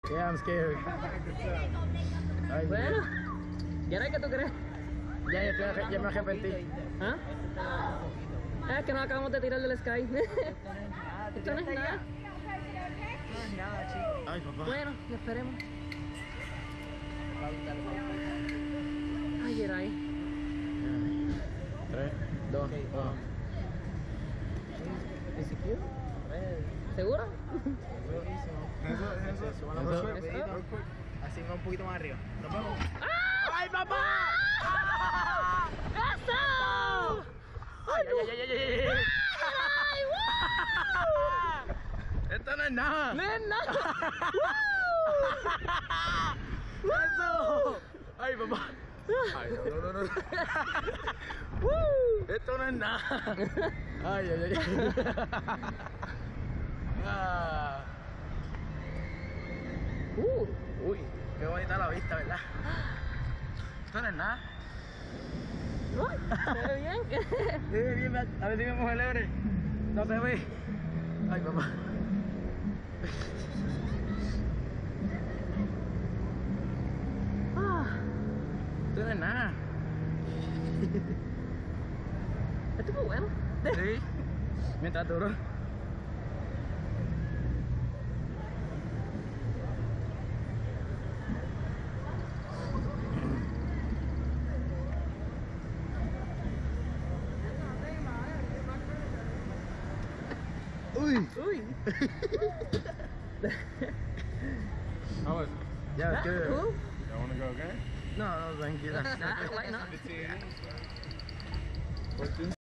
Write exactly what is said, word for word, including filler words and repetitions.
Yeah, I'm scared. Ay, Bueno, ¿y ahora qué tú crees? ya, ya, ya, ya me arrepentí. ¿Ah? Es que nos acabamos de tirar del Sky. Esto no es nada. Ay, papá. Bueno, esperemos. Ay, era ahí. tres, dos, uno. ¿Seguro? Así va un poquito más arriba. Nos vemos. ¡Ay, papá! ¡Eso! ¡Ay, ay, ay, ay, ay! ¡Ay, wow! Esto no es nada. ¡No es nada! ¡Eso! ¡Ay, papá! Ay, no, no, no, no. Esto no es nada. Ay, ay, ay. Ah. Uh, uy, qué bonita la vista, ¿verdad? Esto no es nada. Uy, ¿se ve bien? Sí, bien, a ver si me mojo el lebre. No se ve. Ay, papá. Ah, Esto no es nada. esto fue bueno. Sí. Mientras duró. Uy. Uy. How was it? Yeah, it's good. Uh, Y'all wanna go again? No, no, tranquila. nah, why not? fifteen.